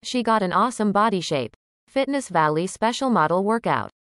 She got an awesome body shape. Fitness Valley Special Model Workout.